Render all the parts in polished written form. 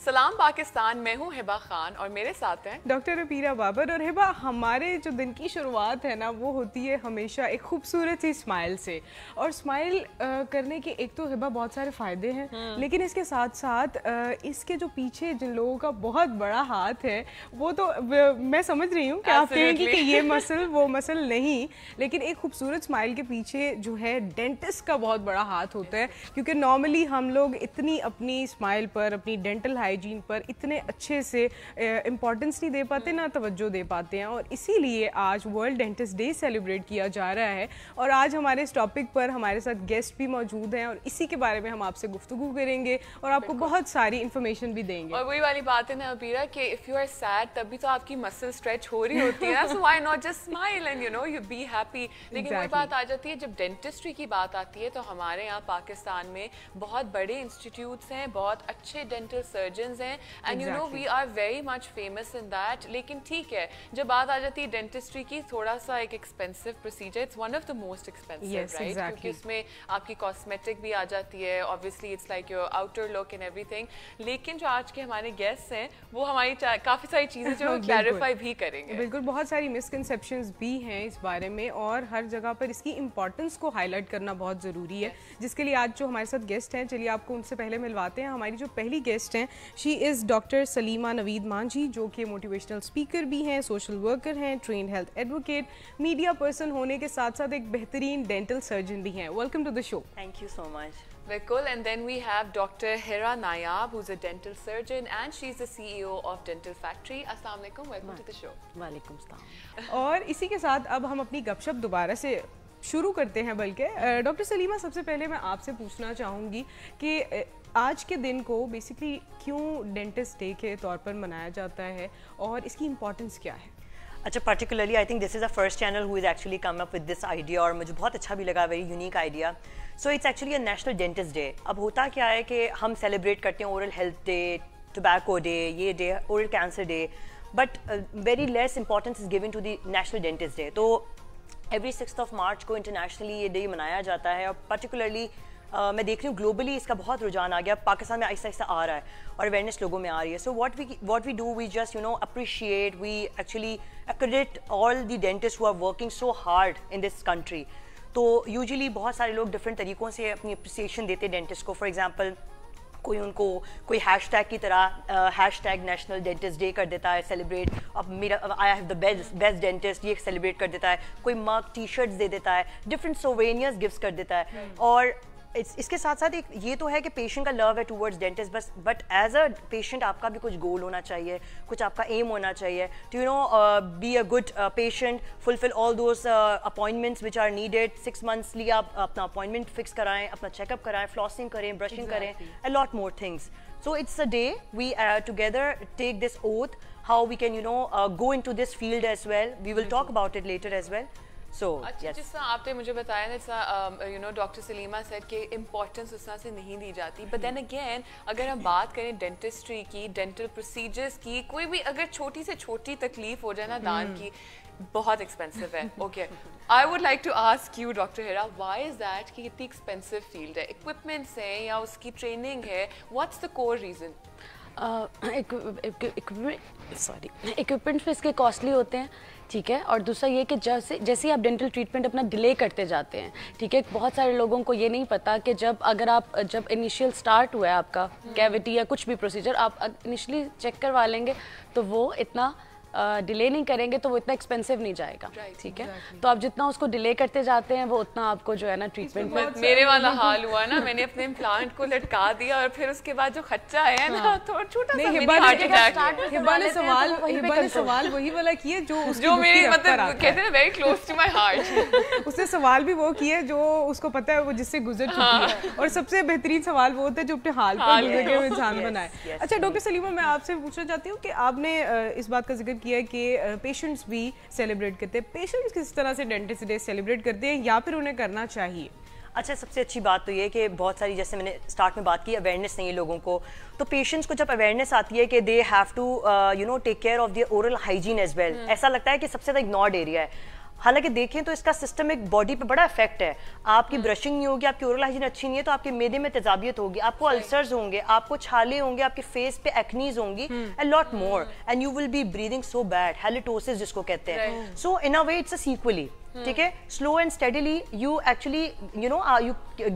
सलाम पाकिस्तान, मैं हूँ हिबा खान और मेरे साथ हैं डॉक्टर रबीरा बाबर। और हिबा, हमारे जो दिन की शुरुआत है ना वो होती है हमेशा एक खूबसूरत सी स्माइल से। और स्माइल करने के एक तो हिबा बहुत सारे फ़ायदे हैं, लेकिन इसके साथ साथ इसके जो पीछे जिन लोगों का बहुत बड़ा हाथ है वो तो मैं समझ रही हूँ कि आप कहेंगे कि ये मसल वो मसल नहीं, लेकिन एक खूबसूरत स्माइल के पीछे जो है डेंटिस्ट का बहुत बड़ा हाथ होता है। क्योंकि नॉर्मली हम लोग इतनी अपनी स्माइल पर, अपनी डेंटल हाइजीन पर इतने अच्छे से इम्पॉर्टेंस नहीं दे पाते, ना तवज्जो दे पाते हैं। और इसीलिए आज वर्ल्ड डेंटिस्ट डे सेलिब्रेट किया जा रहा है। और आज हमारे इस टॉपिक पर हमारे साथ गेस्ट भी मौजूद हैं और इसी के बारे में हम आपसे गुफ्तगू करेंगे और आपको बहुत सारी इन्फॉर्मेशन भी देंगे। और वही वाली बात है ना अबीरा कि इफ़ यू आर सैड तभी तो आपकी मसल स्ट्रेच हो रही होती है ना, so why not just smile and you know you be happy. लेकिन वही बात आ जाती है जब डेंटिस्ट्री की बात आती है तो हमारे यहाँ पाकिस्तान में बहुत बड़े इंस्टीट्यूट्स हैं, बहुत अच्छे डेंटल सर्जन्स हैं and you know we are very much famous in that. लेकिन ठीक है, जब बात आ जाती है डेंटिस्ट्री की, थोड़ा सा एक expensive procedure, it's one of the most expensive right, क्योंकि उसमें आपकी कॉस्मेटिक भी आ जाती है, obviously it's like your outer look and everything. लेकिन जो आज के हमारे गेस्ट हैं वो हमारी काफ़ी सारी चीज़ें जो क्लैरिफाई भी करेंगे। बिल्कुल, बहुत सारी मिसकंसेप्शंस भी हैं इस बारे में और हर जगह पर इसकी इंपॉर्टेंस को हाईलाइट करना बहुत ज़रूरी है, जिसके लिए आज जो हमारे साथ गेस्ट हैं, चलिए आपको उनसे पहले मिलवाते हैं। हमारी जो पहली गेस्ट हैं, she is doctor Salima Naveed Manjhi, जो कि मोटिवेशनल स्पीकर भी हैं, सोशल वर्कर हैं, trained health advocate, media person होने के साथ साथ एक बेहतरीन डेंटल सर्जन भी हैं। Welcome to the show. Thank you so much. बिल्कुल, and then we have Dr. Hira Nayab, who's a dental surgeon and she's the CEO of Dental Factory. Assalamu alaikum, welcome to the show. वालेकुम सलाम। और इसी के साथ अब हम अपनी गपशप दोबारा से शुरू करते हैं। बल्कि डॉक्टर सलीमा, सबसे पहले मैं आपसे पूछना चाहूँगी कि आज के दिन को बेसिकली क्यों डेंटिस्ट डे के तौर पर मनाया जाता है और इसकी इम्पोर्टेंस क्या है? अच्छा, particularly I think this is the first channel who is actually come up with this idea और मुझे बहुत अच्छा भी लगा, very unique idea. So it's actually a national dentist day. अब होता क्या है कि हम सेलिब्रेट करते हैं oral health day, tobacco day, ये day, oral cancer day, but very less importance is given to the national dentist day. तो एवरी 6 मार्च को इंटरनेशनली ये डे मनाया जाता है और पर्टिकुलरली मैं देख रही हूँ ग्लोबली इसका बहुत रुझान आ गया, पाकिस्तान में आहिस्ता आहिस्ता आ रहा है और अवेयरनेस लोगों में आ रही है। So what we do, we just you know appreciate, we actually accredit all the dentists who are working so hard in this country. तो यूजुअली बहुत सारे लोग डिफरेंट तरीक़ों से अपनी अप्रिसिएशन देते हैं डेंटिस्ट को। फॉर एग्जांपल कोई हैशटैग की तरह हैशटैग नेशनल डेंटिस्ट डे कर देता है सेलिब्रेट, अब मेरा I have the best dentist ये सेलिब्रेट कर देता है, कोई मग टी शर्ट्स दे देता है, डिफरेंट सोवेनियर्स गिफ्ट्स कर देता है। और इसके साथ साथ एक ये तो है कि पेशेंट का लव है टूवर्ड्स डेंटिस्ट बस, बट एज अ पेशेंट आपका भी कुछ गोल होना चाहिए, कुछ आपका एम होना चाहिए to you know be a good patient, fulfil all those appointments which are needed. 6 months लिए आप अपना अपॉइंटमेंट फिक्स कराएं, अपना चेकअप कराएं, फ्लॉसिंग करें, ब्रशिंग करें, a lot more things. So it's a day we together take this oath how we can you know go into this field as well. We will talk about it later as well. So अच्छा, जिस तरह आपने मुझे बताया ना, you know doctor Salima said कि importance उस तरह से नहीं दी जाती, बट देन अगेन अगर हम बात करें डेंटिस्ट्री की, डेंटल प्रोसीजर्स की, कोई भी अगर छोटी से छोटी तकलीफ हो जाए ना दांत की, बहुत एक्सपेंसिव है। Okay, I would like to ask you doctor Hira, why is that कि इतनी एक्सपेंसिव फील्ड है? इक्विपमेंट्स हैं या उसकी ट्रेनिंग है? What's the core reason? Equipments पे इसके कॉस्टली होते हैं, ठीक है। और दूसरा ये कि जैसे आप डेंटल ट्रीटमेंट अपना डिले करते जाते हैं, ठीक है, बहुत सारे लोगों को ये नहीं पता कि जब इनिशियल स्टार्ट हुआ है आपका कैविटी या कुछ भी प्रोसीजर, आप इनिशियली चेक करवा लेंगे तो वो इतना डिले नहीं करेंगे तो वो इतना एक्सपेंसिव नहीं जाएगा, ठीक है। तो आप जितना उसको डिले करते जाते हैं वो उतना आपको जो है ना ट्रीटमेंट में मेरे वाला हाल हुआ ना, मैंने अपने इम्प्लांट को लटका दिया और फिर उसके बाद जो खर्चा है ना, थोड़ा छोटा सा मिनी हार्ट अटैक। हिबा ने सवाल वही वाला किए जो मेरी मतलब कहते हैं very close to my heart. उसने सवाल भी वो किए जो उसको पता है, वो जिससे गुजर चुकी है। और सबसे बेहतरीन सवाल वो होता है जो अपने हाल पर गुजर के इंसान बनाए। अच्छा डॉक्टर सलीमा, मैं आपसे पूछना चाहती हूँ कि आपने इस बात का जिक्र किया कि पेशेंट्स भी सेलिब्रेट करते हैं, पेशेंट्स किस तरह से डेंटिस्ट डे सेलिब्रेट करते हैं या फिर उन्हें करना चाहिए? अच्छा, सबसे अच्छी बात तो ये कि बहुत सारी, जैसे मैंने स्टार्ट में बात की, अवेयरनेस नहीं है लोगों को। तो पेशेंट्स को जब अवेयरनेस आती है कि they have to you know take care of their oral hygiene as well, ऐसा लगता है कि सबसे ज़्यादा इग्नोर्ड एरिया है। हालांकि देखें तो इसका सिस्टमिक बॉडी पे बड़ा इफेक्ट है। आपकी ब्रशिंग नहीं होगी, आपकी ओरल हाइजीन अच्छी नहीं है तो आपके मेदे में तेजाबियत होगी, आपको अल्सर्स होंगे, आपको छाले होंगे, आपके फेस पे एक्नीज होंगी, a lot more, and you will be breathing so bad, halitosis जिसको कहते हैं। So in a way it's a sequelae, ठीक है, slow and steadily you actually you know you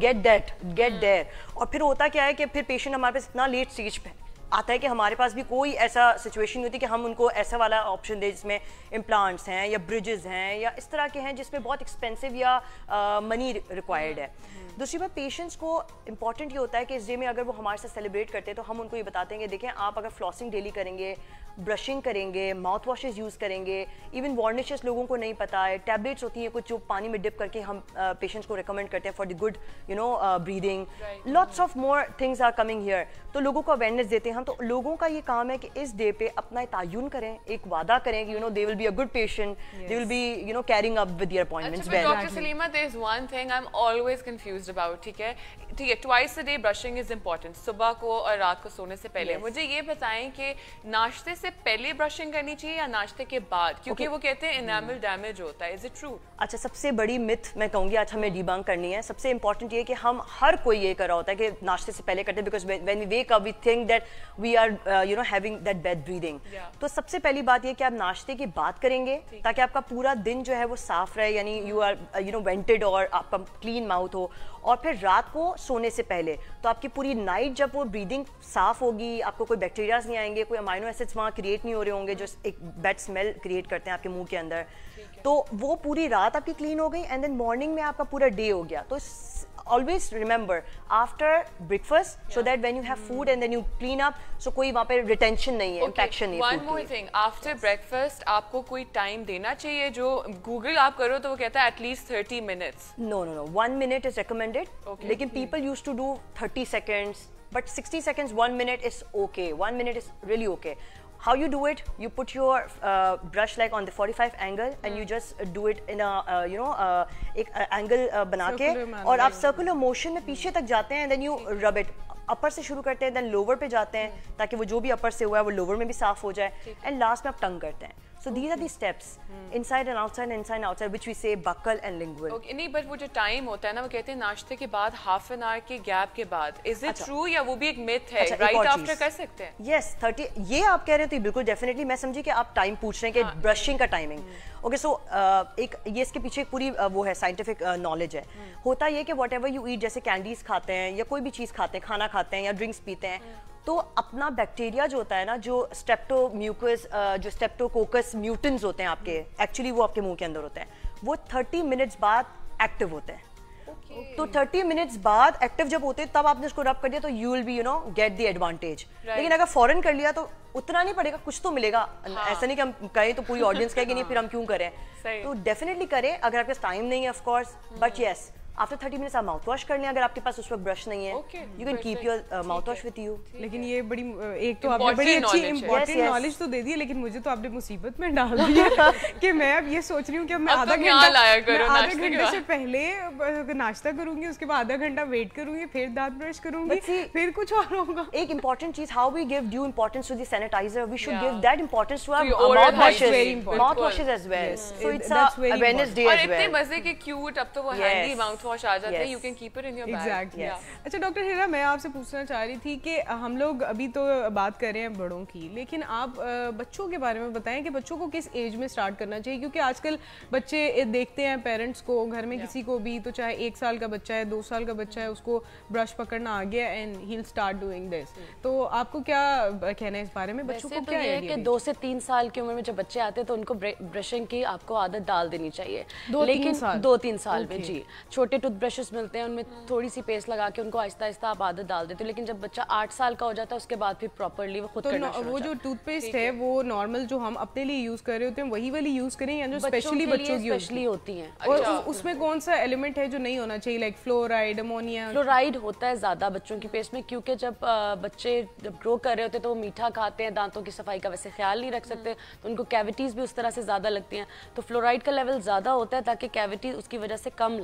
get there। और फिर होता क्या है कि फिर पेशेंट हमारे पास इतना लेट स्टेज पे आता है कि हमारे पास भी कोई ऐसा सिचुएशन नहीं होती कि हम उनको ऐसा वाला ऑप्शन दें जिसमें इम्प्लांट्स हैं या ब्रिजेस हैं या इस तरह के हैं जिसमें बहुत एक्सपेंसिव या मनी रिक्वायर्ड है। दूसरी बात, पेशेंट्स को इंपॉर्टेंट ये होता है कि इस डे में अगर वो हमारे साथ सेलिब्रेट करते हैं तो हम उनको ये बताते हैं कि देखें आप अगर फ्लॉसिंग डेली करेंगे, ब्रशिंग करेंगे, माउथ वॉशेज यूज़ करेंगे, इवन वार्निशेस लोगों को नहीं पता है, टैबलेट्स होती हैं कुछ जो पानी में डिप करके हम पेशेंट्स को रिकमेंड करते हैं for the good breathing, lots of more things are coming here. तो लोगों को अवेयरनेस देते हैं हम। तो लोगों का ये काम है कि इस डे पे अपना तायुन करें, एक वादा करें कि they will be a good patient, they will be carrying up with their appointments well. Doctor Salima, there is one thing I am always confused about, ठीक है, twice a day brushing is important, सुबह को और रात को सोने से पहले। मुझे ये बताएं कि नाश्ते से पहले ब्रशिंग करनी चाहिए या नाश्ते के बाद, क्योंकि वो कहते हैं एनामल डैमेज होता है, इज इट ट्रू? अच्छा, सबसे बड़ी मिथ मैं कहूँगी आज हमें डिबंक करनी है। सबसे इंपॉर्टेंट ये कि हम हर कोई ये कर रहा होता है कि नाश्ते से पहले करते हैं, because when we wake up we think that we are having that bad breathing. तो सबसे पहली बात ये कि आप नाश्ते की बात करेंगे ताकि आपका पूरा दिन जो है वो साफ रहे, यानी यू आर वेंटेड और आपका क्लीन माउथ हो। और फिर रात को सोने से पहले तो आपकी पूरी नाइट जब वो ब्रीदिंग साफ होगी, आपको कोई बैक्टीरियाज नहीं आएंगे, कोई अमाइनो एसिड्स वहाँ क्रिएट नहीं हो रहे होंगे जो एक बैड स्मेल क्रिएट करते हैं आपके मुंह के अंदर, तो वो पूरी रात आपकी क्लीन हो गई एंड देन मॉर्निंग में आपका पूरा डे हो गया। तो always remember after breakfast so that when you have food and then you clean up, so कोई वहाँ पे retention नहीं है, impaction नहीं है। One more thing, after breakfast आपको कोई time देना चाहिए? जो Google आप करो तो वो कहता है at least 30 minutes। No, 1 minute is recommended, लेकिन people used to do 30 seconds, but 60 seconds, 1 minute is okay, 1 minute is really okay। How you do it? You put your brush like on the 45 angle and you just do it in a एक angle बना के और आप circular motion में पीछे तक जाते हैं and then you rub it। अपर से शुरू करते हैं then lower पे जाते हैं ताकि वो जो भी अपर से हुआ है वो lower में भी साफ हो जाए and last में आप टंग करते हैं। So these are the steps, inside and outside, which we say buccal and lingual। Okay, नहीं, but वो जो time होता है ना, वो कहते हैं नाश्ते के बाद half an hour के gap के बाद, is it true या वो भी एक myth है? Right after कर सकते हैं? Yes, 30, ये आप कह रहे हैं तो बिल्कुल डेफिनेटली। मैं समझी कि आप टाइम पूछ रहे हैं कि ब्रशिंग का टाइमिंग। ओके, सो एक ये इसके पीछे एक पूरी वो है साइंटिफिक नॉलेज है। होता ये कि वॉट एवर यू ईट, जैसे कैंडीज खाते हैं या कोई भी चीज़ खाते हैं, खाना खाते हैं या ड्रिंक्स पीते हैं, तो अपना बैक्टीरिया जो होता है ना, जो स्ट्रेप्टोम्यूकस जो स्ट्रेप्टोकोकस म्यूटेंट्स होते हैं आपके, एक्चुअली वो आपके मुंह के अंदर होते हैं, वो 30 मिनट्स बाद एक्टिव होते हैं। तो 30 मिनट्स बाद एक्टिव जब होते हैं तब आपने उसको रब कर दिया तो you will be get the advantage. लेकिन अगर फॉरन कर लिया तो उतना नहीं पड़ेगा, कुछ तो मिलेगा। ऐसा नहीं कि हम कहें तो पूरी ऑडियंस कहे कि नहीं फिर हम क्यों करें। तो डेफिनेटली करें अगर आपके पास टाइम नहीं है of course, but yes after 30 minutes आप माउथ वॉश कर लें अगर आपके पास उस वक्त ब्रश नहीं है, you can keep your mouth wash with you. लेकिन ये बड़ी एक तो आपने बड़ी अच्छी इंपॉर्टेंट नॉलेज तो दे दी है, लेकिन मुझे तो आपने मुसीबत में डाल दिया कि मैं अब ये सोच रही हूँ कि मैं आधा घंटे से पहले नाश्ता करूंगी, उसके बाद आधा घंटा वेट करूंगी, फिर दांत ब्रश करूंगी, फिर कुछ और होगा। एक इंपॉर्टेंट चीज, how we give due importance to the sanitiser, we should give that importance to our mouth washes as well. So it's a awareness day as well. और इतने मजे के क्यूट अब तो वो हैंडी माउथ वॉश आ जाते हैं, can keep it in your bag। Exactly। अच्छा डॉक्टर हिरा, मैं आपसे पूछना चाह रही थी कि हम लोग अभी तो बात कर रहे हैं बड़ों की, लेकिन आप बच्चों के बारे में बताएं कि बच्चों को किस एज में स्टार्ट करना चाहिए, क्योंकि आजकल बच्चे देखते हैं पेरेंट्स को घर में किसी को भी, तो चाहे 1 साल का बच्चा है, 2 साल का बच्चा है, उसको ब्रश पकड़ना आ गया and he will start doing this. तो आपको क्या कहना है इस बारे में? बच्चों को क्या है कि 2 से 3 साल की उम्र में जब बच्चे आते हैं तो उनको ब्रशिंग की आपको आदत डाल देनी चाहिए। 2-3 साल में जी छोटे टूथब्रशेस मिलते हैं, उनमें थोड़ी सी पेस्ट लगा के उनको आहिस्ता आहिस्ता आप आदत डाल देते हो। लेकिन जब बच्चा 8 साल का हो जाता है उसके बाद फिर प्रॉपर्ली वो खुद करना शुरू हो जाता है। वो जो टूथपेस्ट है वो नॉर्मल जो हम अपने लिए यूज कर रहे होते हैं वही वाली यूज करें या जो स्पेशली बच्चों की स्पेशली होती हैं? और उसमें कौन सा एलिमेंट है जो नहीं होना चाहिए, लाइक फ्लोराइड, अमोनिया? फ्लोराइड होता है ज्यादा बच्चों की पेस्ट में, क्योंकि जब बच्चे जब ग्रो कर रहे होते हैं तो वो मीठा खाते हैं, दांतों की सफाई का वैसे ख्याल नहीं रख सकते, तो उनको कैविटीज भी उस तरह से ज्यादा लगती हैं, तो फ्लोराइड का लेवल ज्यादा होता है ताकि कैविटी उसकी वजह से कम लगे।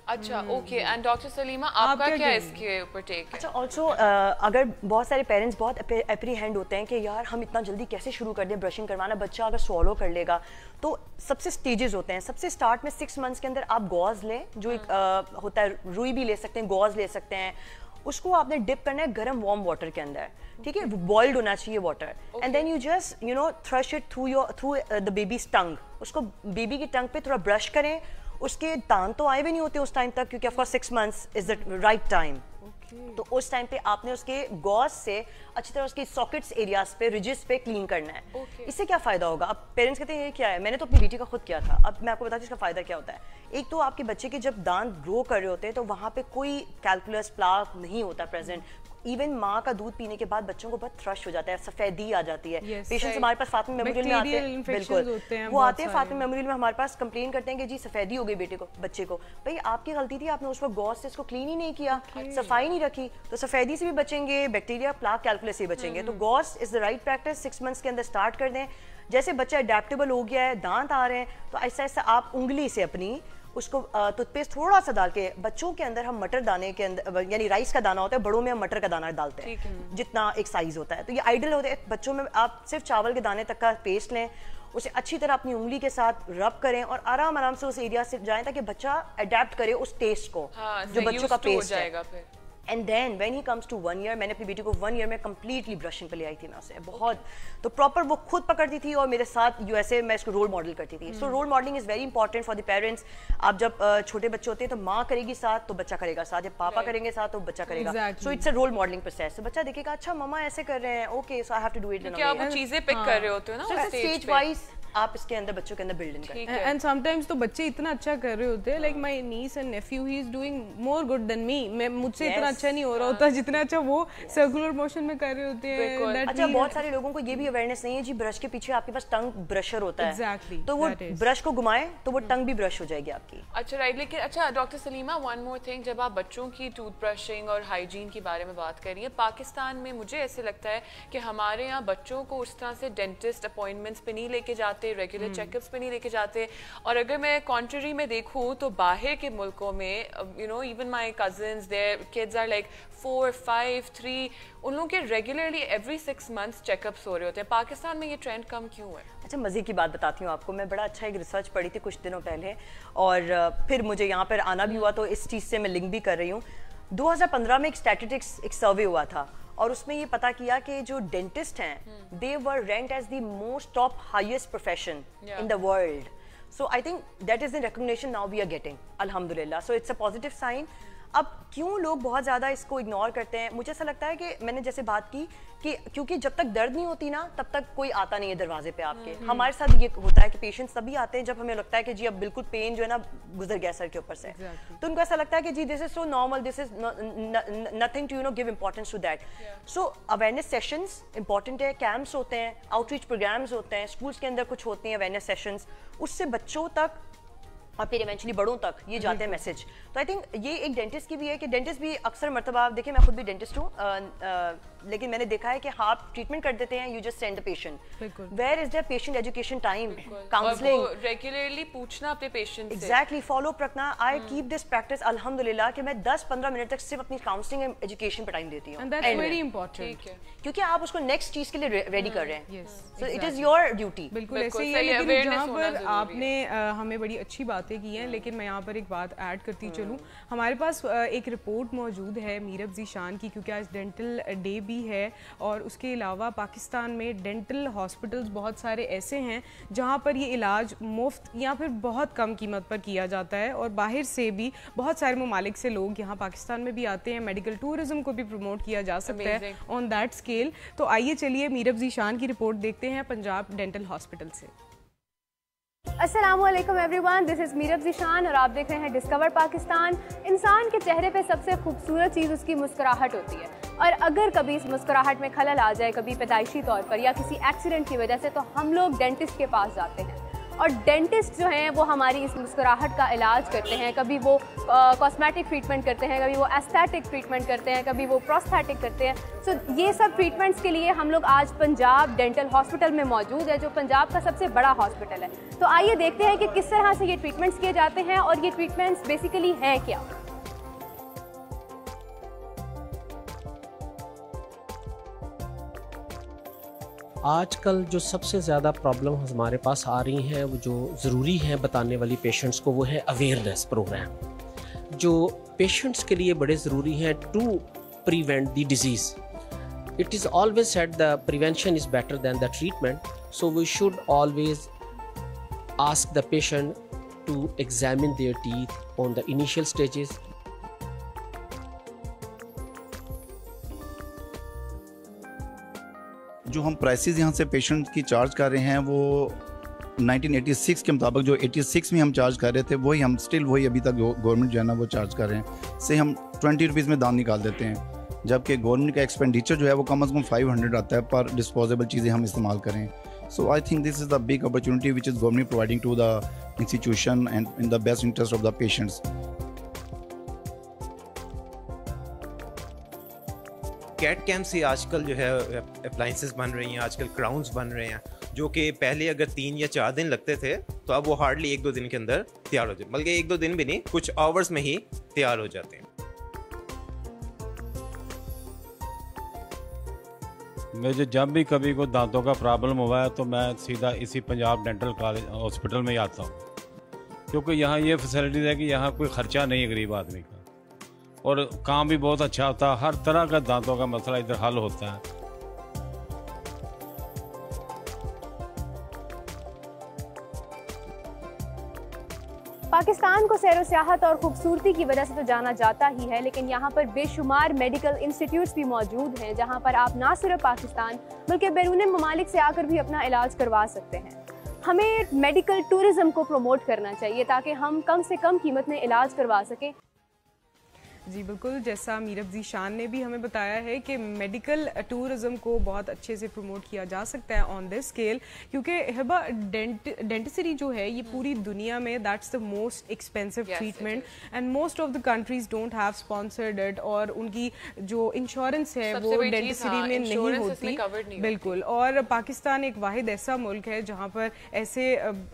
अच्छा, ओके। एंड डॉक्टर सलीमा, आपका क्या इसके ऊपर टेक है? अच्छा, ऑल्सो अगर बहुत सारे पेरेंट्स बहुत एप्रीहेंड होते हैं कि यार हम इतना जल्दी कैसे शुरू कर दें ब्रशिंग करवाना, बच्चा अगर स्वॉलो कर लेगा, तो सबसे स्टेजेस होते हैं। सबसे स्टार्ट में 6 मंथ्स के अंदर आप गॉज लें, जो एक होता है, रुई भी ले सकते हैं, गॉज ले सकते हैं, उसको आपने डिप करना है गर्म वार्म वाटर के अंदर, ठीक है, बॉइल्ड होना चाहिए water, and then you just thrush it through the baby's tongue. उसको बेबी की टंग पे थोड़ा ब्रश करें। उसके दांत तो आए भी नहीं होते उस टाइम तक, क्योंकि of course 6 months is the right time. तो उस टाइम पे आपने उसके गॉज से अच्छी तरह उसके सॉकेट्स एरियाज पे, रिजेस पे क्लीन करना है। इससे क्या फायदा होगा? अब पेरेंट्स कहते हैं ये क्या है, मैंने तो अपनी बेटी का खुद किया था। अब मैं आपको बताती हूँ इसका फायदा क्या होता है। एक तो आपके बच्चे के जब दांत ग्रो कर रहे होते हैं तो वहाँ पे कोई कैलकुलस प्लाक नहीं होता प्रेजेंट। इवन माँ का दूध पीने के बाद बच्चों को बहुत थ्रश हो जाता है, सफेदी आ जाती है। पेशेंट्स हमारे पास फातिमा मेमोरियल में आते हैं, बिल्कुल वो आते हैं फातिमा मेमोरियल में हमारे पास कंप्लेन करते हैं कि जी सफेदी हो गई बच्चे को। भाई आपकी गलती थी, आपने उस वक्त गॉज से इसको क्लीन ही नहीं किया, सफाई नहीं रखी, तो सफेदी से भी बचेंगे, बैक्टीरिया प्लाक कैलकुलस से बचेंगे। तो gauze is the right practice. 6 months के अंदर स्टार्ट कर दें। जैसे बच्चा अडेप्टेबल हो गया है, दांत आ रहे हैं, तो ऐसा ऐसा आप उंगली से अपनी उसको टूथपेस्ट थोड़ा सा डाल के, बच्चों के अंदर हम मटर दाने के अंदर, यानी राइस का दाना होता है, बड़ों में हम मटर का दाना डालते हैं जितना एक साइज होता है। तो ये आइडियल होता है। बच्चों में आप सिर्फ चावल के दाने तक का पेस्ट लें, उसे अच्छी तरह अपनी उंगली के साथ रब करें और आराम आराम से उस एरिया से जाएं ताकि बच्चा अडेप्ट करे उस टेस्ट को, जो बच्चों का पेस्ट है। And then when he comes to 1 year, मैंने अपनी बेटी को 1 ईयर में कंप्लीटली ब्रशिंग पे ले आई थी मैं उसे बहुत। तो प्रॉपर वो खुद पकड़ती थी और मेरे साथ यूएसए मैं इसको रोल मॉडल करती थी। So role modelling is very important for the parents. आप जब छोटे बच्चे होते हैं तो माँ करेगी साथ तो बच्चा करेगा साथ, जब पापा करेंगे साथ तो बच्चा करेगा। So it's a role modelling process. तो बच्चा देखेगा अच्छा मम्मा ऐसे कर रहे हैं, okay so I have to do it. क्या वो चीजें पिक कर रहे होते हो ना स्टेज वाइज आप इसके अंदर बच्चों के अंदर बिल्डिंग करें। एंड समटाइम्स तो बच्चे इतना अच्छा कर रहे होते हैं, like my niece and nephew, he is doing more good than me. मैं मुझसे इतना अच्छा नहीं हो रहा होता जितना अच्छा वो सर्कुलर मोशन में कर रहे होते हैं। अच्छा, बहुत सारे लोगों को ये भी अवेयरनेस नहीं है जी, ब्रश के पीछे आपके पास टंग ब्रशर होता है। Exactly, तो वो ब्रश को घुमाए तो वो टंग भी ब्रश हो जाएगी आपकी। अच्छा, राइट। लेकिन अच्छा doctor Salima, one more thing, जब आप बच्चों की टूथ ब्रशिंग और हाइजीन के बारे में बात कर रही है, पाकिस्तान में मुझे ऐसे लगता है कि हमारे यहाँ बच्चों को उस तरह से डेंटिस्ट अपॉइंटमेंट्स पे नहीं लेके जाते, रेगुलर चेकअप्स पे नहीं लेके जाते। और अगर मैं कॉन्ट्ररी में देखूँ तो बाहर के मुल्कों में, you know, even my cousins, their kids are like 4, 5, 3, उन लोगों के रेगुलरली एवरी 6 मंथ्स चेकअप्स हो रहे होते हैं। पाकिस्तान में ये ट्रेंड कम क्यों है? अच्छा, मज़े की बात बताती हूँ आपको। मैं बड़ा अच्छा एक रिसर्च पढ़ी थी कुछ दिनों पहले और फिर मुझे यहाँ पर आना भी हुआ, तो इस चीज़ से मैं लिंक भी कर रही हूँ। 2015 में एक स्टैटिस्टिक्स एक सर्वे हुआ था और उसमें ये पता किया कि जो डेंटिस्ट हैं they were ranked as the most top highest profession in the world. So I think that is the recognition now we are getting, अल्हम्दुलिल्लाह। So it's a positive sign. अब क्यों लोग बहुत ज़्यादा इसको इग्नोर करते हैं? मुझे ऐसा लगता है कि मैंने जैसे बात की कि क्योंकि जब तक दर्द नहीं होती ना तब तक कोई आता नहीं है दरवाजे पे आपके। हमारे साथ ये होता है कि पेशेंट्स तभी आते हैं जब हमें लगता है कि जी अब बिल्कुल पेन जो है ना गुजर गया सर के ऊपर से। तो उनको ऐसा लगता है कि जी this is so normal, this is nothing to give importance to that. So awareness sessions important है, कैंप्स होते हैं, आउटरीच प्रोग्राम्स होते हैं, स्कूल्स के अंदर कुछ होते हैं अवेयरनेस सेशंस, उससे बच्चों तक और फिर इवेंचुअली बड़ों तक ये जाते हैं मैसेज। तो आई थिंक ये एक डेंटिस्ट की भी है कि डेंटिस्ट भी अक्सर मरतबा, देखिए मैं खुद भी डेंटिस्ट हूँ, लेकिन मैंने देखा है कि हाँ आप ट्रीटमेंट कर देते हैं, you just send the patient. Where is there patient education time, counselling, regularly पूछना अपने पेशेंट से। एग्जैक्टली, फॉलो अप रखना। आई कीप दिस प्रैक्टिस अल्हम्दुलिल्लाह कि मैं 10-15 मिनट तक सिर्फ अपनी काउंसलिंग एंड एजुकेशन पर टाइम देती हूँ। एंड दैट्स वेरी इंपॉर्टेंट, क्योंकि आप उसको नेक्स्ट चीज के लिए रेडी कर रहे हैं। So it is your duty. बिल्कुल ऐसे ही है। लेकिन जहाँ पर आपने हमें बड़ी अच्छी बातें की हैं, लेकिन मैं यहाँ पर एक बात ऐड करती चलूँ। हमारे पास एक रिपोर्ट मौजूद है मीरब ज़ीशान की, क्योंकि आज डेंटल डे भी है और उसके अलावा पाकिस्तान में डेंटल हॉस्पिटल्स बहुत सारे ऐसे हैं जहाँ पर ये इलाज मुफ्त या फिर बहुत कम कीमत पर किया जाता है और बाहर से भी बहुत सारे ममालिक से लोग यहाँ पाकिस्तान में भी आते हैं। मेडिकल टूरिज्म को भी प्रमोट किया जा सकता है ऑन दैट स्केल। तो आइए चलिए मीरब ज़ीशान की रिपोर्ट देखते हैं पंजाब डेंटल हॉस्पिटल से। अस्सलामुअलैकुम everyone, this is Meerab Zeeshan और आप देख रहे हैं डिस्कवर पाकिस्तान। इंसान के चेहरे पे सबसे खूबसूरत चीज़ उसकी मुस्कुराहट होती है और अगर कभी इस मुस्कुराहट में खलल आ जाए, कभी पैदाइशी तौर पर या किसी एक्सीडेंट की वजह से, तो हम लोग डेंटिस्ट के पास जाते हैं। और डेंटिस्ट जो हैं वो हमारी इस मुस्कुराहट का इलाज करते हैं। कभी वो कॉस्मेटिक ट्रीटमेंट करते हैं, कभी वो एस्थेटिक ट्रीटमेंट करते हैं, कभी वो प्रोस्थेटिक करते हैं। सो ये सब ट्रीटमेंट्स के लिए हम लोग आज पंजाब डेंटल हॉस्पिटल में मौजूद है, जो पंजाब का सबसे बड़ा हॉस्पिटल है। तो आइए देखते हैं कि किस तरह से ये ट्रीटमेंट्स किए जाते हैं और ये ट्रीटमेंट्स बेसिकली हैं क्या। आजकल जो सबसे ज़्यादा प्रॉब्लम हमारे पास आ रही हैं, वो जो ज़रूरी है बताने वाली पेशेंट्स को, वो है अवेयरनेस प्रोग्राम, जो पेशेंट्स के लिए बड़े ज़रूरी हैं to prevent the disease. It is always said the prevention is better than the treatment, so we should always ask the patient to examine their teeth on the initial stages. जो हम prices यहाँ से patient की charge कर रहे हैं वो 1986 के मुताबिक जो 86 में हम चार्ज कर रहे थे वही हम स्टिल वही अभी तक गवर्नमेंट जो है ना वो चार्ज कर रहे हैं। से हम 20 रुपीज़ में दाम निकाल देते हैं, जबकि गवर्नमेंट का एक्सपेंडिचर जो है वो कम से कम 500 आता है पर डिस्पोजेबल चीज़ें हम इस्तेमाल करें। So I think this is the big opportunity which is government providing to the institution and in the best interest of the patients. कैट कैम्प से आजकल जो है अप्लाइंसेस बन रही हैं, आजकल क्राउन्स बन रहे हैं, जो कि पहले अगर 3 या 4 दिन लगते थे तो अब वो हार्डली 1-2 दिन के अंदर तैयार हो जाते, बल्कि 1-2 दिन भी नहीं, कुछ आवर्स में ही तैयार हो जाते हैं। मुझे जब भी कभी कोई दांतों का प्रॉब्लम हुआ है तो मैं सीधा इसी पंजाब डेंटल कॉलेज हॉस्पिटल में ही आता हूँ, क्योंकि यहाँ ये फैसिलिटीज़ है कि यहाँ कोई ख़र्चा नहीं है गरीब आदमी का, और काम भी बहुत अच्छा होता है। हर तरह का दांतों का मसला इधर हल होता है। पाकिस्तान को सैर सियाहत और खूबसूरती की वजह से तो जाना जाता ही है, लेकिन यहाँ पर बेशुमार मेडिकल इंस्टीट्यूट्स भी मौजूद हैं जहाँ पर आप ना सिर्फ पाकिस्तान बल्कि बैरून ममालिक से आकर भी अपना इलाज करवा सकते हैं। हमें मेडिकल टूरिज्म को प्रमोट करना चाहिए ताकि हम कम से कम कीमत में इलाज करवा सकें। जी बिल्कुल, जैसा मीरब ज़ीशान ने भी हमें बताया है कि मेडिकल टूरिज़म को बहुत अच्छे से प्रमोट किया जा सकता है ऑन दिस स्केल, क्योंकि हिबा डेंटिस्ट्री जो है ये पूरी दुनिया में that's the most expensive treatment and most of the countries don't have sponsored it, और उनकी जो इंश्योरेंस है वो डेंटिस्ट्री में नहीं होती। बिल्कुल, और पाकिस्तान एक वाहिद ऐसा मुल्क है जहाँ पर ऐसे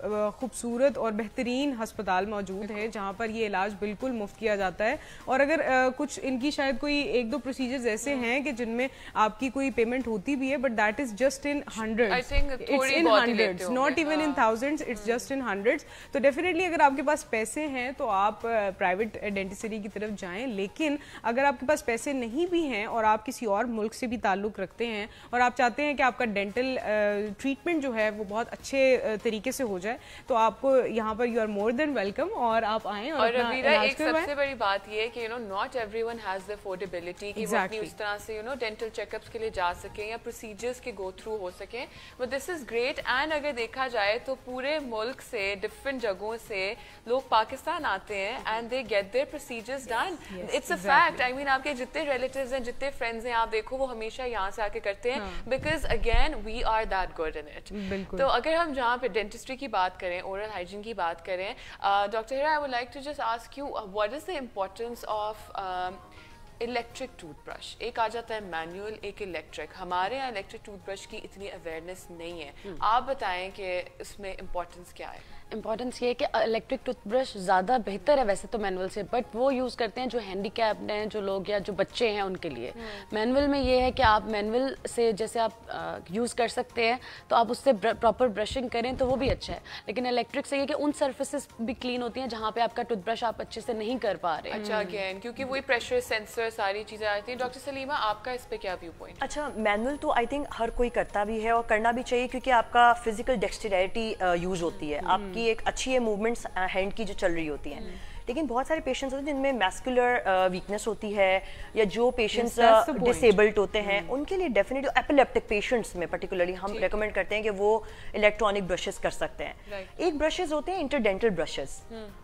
खूबसूरत और बेहतरीन हस्पताल मौजूद है जहाँ पर ये इलाज बिल्कुल मुफ्त किया जाता है। और अगर कुछ इनकी शायद कोई 1-2 प्रोसीजर्स ऐसे हैं कि जिनमें आपकी कोई पेमेंट होती भी है, but that is just in hundreds, it's in hundreds, not even in thousands, it's just in hundreds. तो डेफिनेटली अगर आपके पास पैसे हैं तो आप प्राइवेट डेंटिस्ट्री की तरफ जाएं, लेकिन अगर आपके पास पैसे नहीं भी हैं और आप किसी और मुल्क से भी ताल्लुक रखते हैं और आप चाहते हैं कि आपका डेंटल ट्रीटमेंट जो है वो बहुत अच्छे तरीके से हो जाए, तो आपको यहाँ पर you are more than welcome और आप आएँ और अपना इलाज करवाएं। सबसे बड़ी बात ये है कि not everyone has the affordability कि वो अपनी उस तरह से डेंटल चेकअप्स के लिए जा सकें या प्रोसीजर्स के गो थ्रू हो सकें, but this is great. And अगर देखा जाए तो पूरे मुल्क से डिफरेंट जगहों से लोग पाकिस्तान आते हैं and they get their procedures done. It's a fact. I mean आपके जितने रिलेटिव्स हैं, जितने फ्रेंड्स हैं, आप देखो वो हमेशा यहाँ से आके करते हैं, because again we are that good in it. तो अगर हम जहाँ पे डेंटिस्ट्री की बात करें, ओरल हाइजीन की बात करें, doctor Hira, I would like to just ask you what is the importance of electric toothbrush. एक आ जाता है मैनुअल, एक इलेक्ट्रिक। हमारे यहाँ इलेक्ट्रिक टूथब्रश की इतनी अवेयरनेस नहीं है, आप बताएं कि इसमें इम्पोर्टेंस क्या है? इम्पॉर्टेंस ये है कि इलेक्ट्रिक टूथब्रश ज़्यादा बेहतर है वैसे तो मैनुअल से, बट वो यूज़ करते हैं जो हैंडीकैप्ड हैं, जो लोग या जो बच्चे हैं उनके लिए। मैनुअल में ये है कि आप मैनुअल से जैसे आप यूज़ कर सकते हैं तो आप उससे प्रॉपर ब्रशिंग करें तो वो भी अच्छा है, लेकिन इलेक्ट्रिक से ये कि उन सर्फेसेस भी क्लीन होती हैं जहाँ पे आपका टूथब्रश आप अच्छे से नहीं कर पा रहे। अच्छा, अगेन क्योंकि वही प्रेशर सेंसर सारी चीज़ें आती हैं। डॉक्टर सलीमा, आपका इस पे क्या व्यू पॉइंट? अच्छा, मैनुअल तो आई थिंक हर कोई करता भी है और करना भी चाहिए, क्योंकि आपका फिजिकल डेक्सटेरिटी यूज़ होती है, आपकी एक अच्छी है मूवमेंट्स हैंड की जो चल रही होती हैं। लेकिन बहुत सारे पेशेंट्स होते हैं जिनमें मैस्कुलर वीकनेस होती है, या जो पेशेंट्स डिसेबल्ड होते हैं उनके लिए डेफिनेटली एपिलेप्टिक पेशेंट्स में पर्टिकुलरली हम रेकमेंड करते हैं कि वो इलेक्ट्रॉनिक ब्रशेस कर सकते हैं। एक ब्रशेस होते हैं interdental brushes,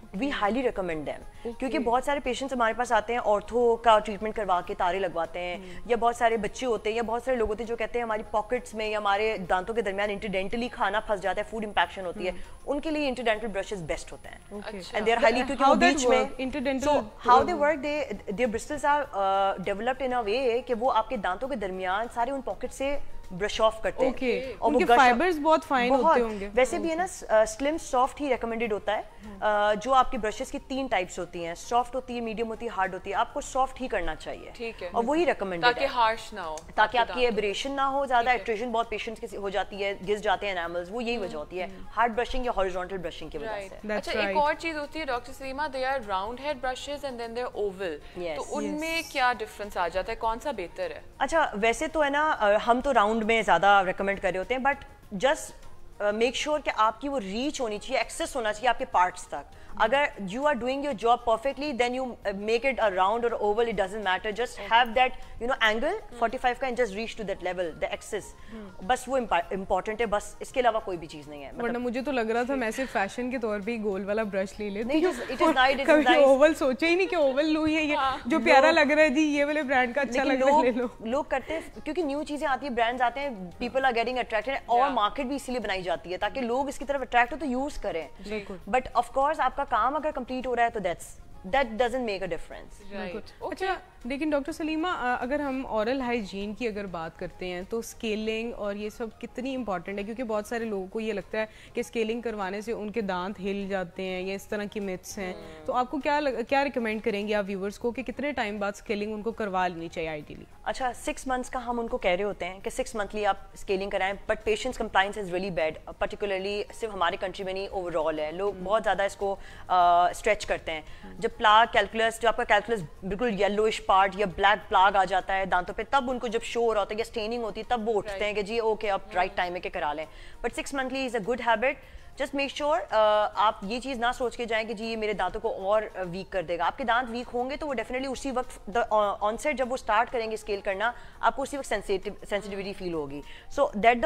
we highly recommend them, क्योंकि बहुत सारे पेशेंट्स हमारे पास आते हैं ऑर्थो का ट्रीटमेंट करवा के तारे लगवाते हैं, या बहुत सारे बच्चे होते हैं या बहुत सारे लोग होते हैं जो कहते हैं हमारी पॉकेट्स में या हमारे दांतों के दरमियान इंटरडेंटली खाना फंस जाता है, फूड इंपैक्शन होती है, उनके लिए इंटरडेंटल ब्रशेस बेस्ट होते हैं एंड दे आर हाईली, क्योंकि वो बीच में so how they work, their bristles are developed in a way कि वो आपके दांतों के दरमियान सारे उन पॉकेट से ब्रश ऑफ करते हैं और उनके फाइबर्स बहुत फाइन होते होंगे। वैसे भी है ना स्लिम सॉफ्ट ही रेकमेंडेड होता है। जो आपकी ब्रशेस की 3 टाइप्स होती हैं, सॉफ्ट होती है, मीडियम होती है, हार्ड होती है, आपको सॉफ्ट ही करना चाहिए, ठीक है, और वही रेकमेंडेड है ताकि हार्श ना हो, ताकि आपकी एब्रेशन ना हो, ज्यादा एट्रेशन बहुत पेशेंट्स की हो जाती है, घिस जाते हैं एनामल्स, वो यही वजह होती है हार्ड ब्रशिंग या हॉरिजॉन्टल ब्रशिंग की वजह से। अच्छा, एक और चीज होती है doctor Salima, they are round head brushes and then they are oval, तो उनमें क्या डिफरेंस आ जाता है, कौन सा बेहतर है? अच्छा, वैसे तो है ना हम तो राउंड में ज्यादा रिकमेंड कर रहे होते हैं, बट जस्ट मेक श्योर कि आपकी वो रीच होनी चाहिए, एक्सेस होना चाहिए आपके पार्ट्स तक। अगर you are doing your job perfectly then you make it a round और oval, it doesn't matter, just have that angle 45 का and just reach to that level, the access, बस वो इम्पोर्टेंट है, बस इसके अलावा कोई भी चीज नहीं है। वरना मुझे तो लग रहा था मैं सिर्फ फैशन के तौर पे गोल वाला ब्रश ले लेती हूं, इट इज नाइस, कभी ओवल सोचा ही नहीं कि ओवल लूं, ये जो प्यारा लग रहा है जी, ये वाले ब्रांड का अच्छा लग रहा है, ले लो। लोग करते हैं क्योंकि न्यू चीजें आती है, ब्रांड्स आते हैं, पीपल आर गेटिंग अट्रैक्टेड, और मार्केट भी इसीलिए बनाई जाती है ताकि लोग इसकी तरफ अट्रैक्ट हो तो यूज करें, बट ऑफ कोर्स आपका काम अगर कंप्लीट हो रहा है तो that doesn't make a difference. Right. अच्छा, लेकिन डॉक्टर सलीमा अगर हम ऑरल हाइजीन की अगर बात करते हैं तो स्केलिंग और ये सब कितनी इंपॉर्टेंट है, क्योंकि बहुत सारे लोगों को ये लगता है कि स्केलिंग करवाने से उनके दांत हिल जाते हैं या इस तरह की मिथ्स हैं, तो आपको क्या रिकमेंड करेंगे आप व्यूवर्स को कि कितने टाइम बाद स्केलिंग उनको करवा लेनी चाहिए आइडियली? अच्छा, 6 मंथ्स का हम उनको कह रहे होते हैं कि 6 मंथली आप स्केलिंग कराएं, but patients compliance is really bad, particularly सिर्फ हमारे कंट्री में नहीं, ओवरऑल है, लोग बहुत ज़्यादा इसको स्ट्रेच करते हैं। जब प्लाग कैलकुलस, जो आपका कैलकुलस बिल्कुल येलोइश पार्ट या ब्लैक प्लाग आ जाता है दांतों पे, तब उनको जब शो हो रहा होता है या स्टेनिंग होती है, तब वो उठते हैं कि जी ओके अब राइट टाइम है कि करा लें, but 6 monthly is a good habit. Just make sure आप ये चीज़ ना सोच के जाएं कि जी ये मेरे दांतों को और वीक कर देगा। आपके दांत वीक होंगे तो वो डेफिनेटली उसी वक्त ऑनसेट जब वो स्टार्ट करेंगे स्केल करना, आपको उसी वक्त सेंसिटिविटी फील होगी। सो दैट्स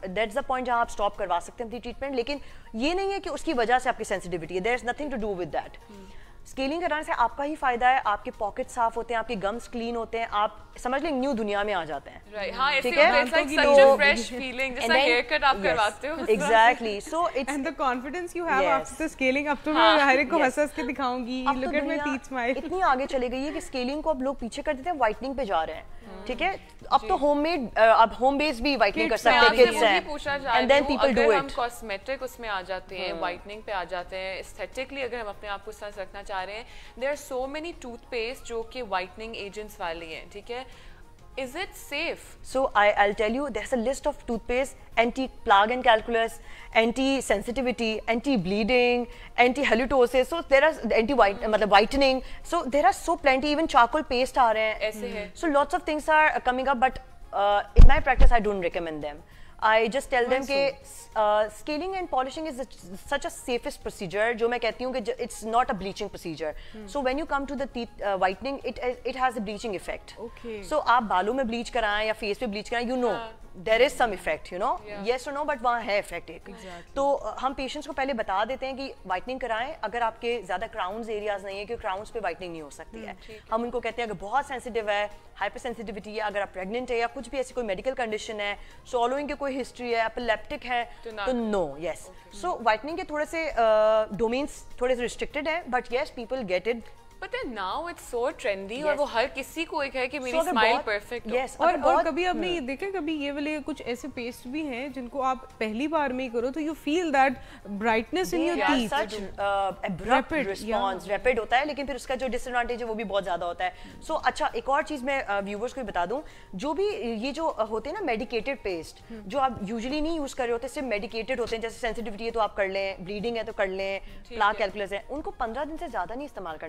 द पॉइंट जहाँ आप स्टॉप करवा सकते हैं अपनी ट्रीटमेंट, लेकिन ये नहीं है कि उसकी वजह से आपकी सेंसिटिविटी है, there is nothing to do with that. Scaling कराने से आपका ही फायदा है, आपके पॉकेट साफ होते हैं, आपके गम्स क्लीन होते हैं, आप समझ लें न्यू दुनिया में आ जाते हैं। Right. हाँ, ठीक है, it's like such a fresh feeling, जैसा haircut आप करवाते हो। Exactly. So it's and the confidence you have after the scaling, अब तो मैं हर एक को हंस के दिखाऊंगी, look at my teeth smile। इतनी आगे चले गई है कि स्केलिंग को अब लोग पीछे कर देते हैं, व्हाइटनिंग पे जा रहे हैं, ठीक है, अब तो होममेड, अब होम बेस्ड भी व्हाइटनिंग कर सकते हैं किड्स हैं, and then people do it. हम कॉस्मेटिक उसमें आ जाते हैं, व्हाइटनिंग पे आ जाते हैं, एस्थेटिकली अगर हम अपने आप को साथ रखना चाह रहे हैं, there are so many toothpaste जो कि व्हाइटनिंग एजेंट्स वाली हैं, ठीक है, is it safe? So I'll tell you, there's a list of toothpaste, anti-plaque and calculus, anti-sensitivity, anti-bleeding, anti-halitosis, so there are मतलब whitening, so there are so plenty, even charcoal paste आ रहे हैं, ऐसे है, so lots of things are coming up, but in my practice I don't recommend them. I just tell them कि scaling and polishing is such a safest procedure, जो मैं कहती हूँ कि it's not a bleaching procedure. So when you come to the teeth whitening, it has a bleaching effect. Okay. So आप बालों में bleach कराएं या face पे bleach कराएं, you know there is some effect, you know, yes or no, but वहाँ है effect एक। तो हम patients को पहले बता देते हैं कि whitening कराएं अगर आपके ज़्यादा crowns areas नहीं है, क्योंकि crowns पे whitening नहीं हो सकती है। हम उनको कहते हैं अगर बहुत sensitive है, hypersensitivity है, अगर आप pregnant है या कुछ भी ऐसी कोई medical condition है, swallowing की कोई history है, epileptic है, तो no, yes. So whitening के थोड़े से domains थोड़े से restricted हैं, but yes, people get it. But then now it's so trendy, और वो हर किसी को एक है कि मेरी स्माइल परफेक्ट हो। Yes, और कभी आपने ये देखा, कभी ये वाले कुछ ऐसे पेस्ट भी हैं जिनको आप पहली बार में ही करो तो you feel that brightness in your teeth, such abrupt response, rapid होता है, लेकिन फिर उसका जो डिसएडवांटेज है वो भी बहुत ज्यादा होता है। सो अच्छा, एक और चीज मैं व्यूवर्स को बता दूं, जो भी ये जो होते हैं ना मेडिकेटेड पेस्ट, जो आप यूजुअली नहीं यूज कर रहे होते, सिर्फ मेडिकेटेड होते हैं, जैसे सेंसिटिविटी है तो आप कर लें, ब्लीडिंग है तो कर लें, प्लाक कैलकुलस है, उनको 15 दिन से ज्यादा नहीं इस्तेमाल करना चाहिए।